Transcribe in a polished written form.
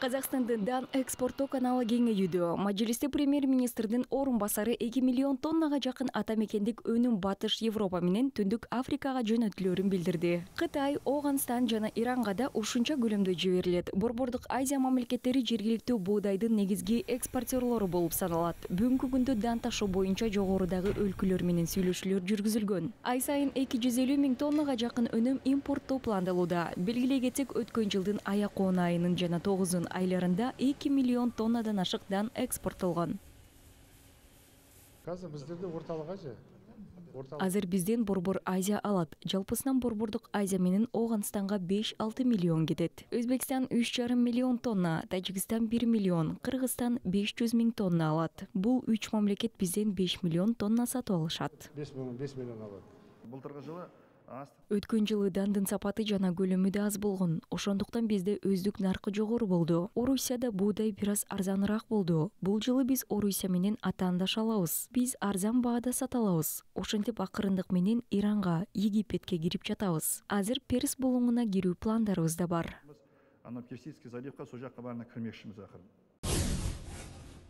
Казакстандын дан экспорттоо каналы кеңейүүдө. Мажилисте премьер-министрдин орун басары 2 миллион тоннага жакын атамекендик өнүм Батыш Европа менен Түндүк Африкага жөнөтүлөрүн билдирди. Кытай, Оганстан жана Иранга да ушунча көлөмдө жиберилет. Борбордук Азия мамлекеттери жергиликтүү буудайдын негизги экспортерлору болуп саналат. Бүгүнкү күндө дан ташуу боюнча жогорудагы өлкөлөр менен сүйлөшүүлөр жүргүзүлгөн. Ай сайын 250 миң тоннага жакын өнүм импорттоо пландалууда. Белгилей кетсек, өткөн жылдын аяк-он айынын жана 9 айларында 2 миллион тоннадан ашык дан экспорттолгон. Азыр бизден Борбор Азия алат. Жалпысынан Борбордук Азия менен Оганстанга 5-6 миллион кетет. Өзбекстан 3,5 миллион тонна, Тажикстан 1 миллион, Кыргызстан 500 миң тонна алат. Бул 3 мамлекет бизден 5 миллион тонна сатып алышат. 5 миллион алат. Былтыркы жылы Өткөн жылы дандын сапаты жана көлөмү да аз болгон. Ошондуктан бизде өздүк наркы жогору болду. Орусияда буудай бир аз арзаныраак болду. Бул жылы биз Орусия менен атаандаша алабыз. Биз арзан баада сата алабыз. Ошентип акырындык менен Иранга, Египетке кирип жатабыз. Азыр Перс булуңуна кирүү пландарыбыз да бар. Персидский заливка сол жакка барына кирмекчимиз акырын.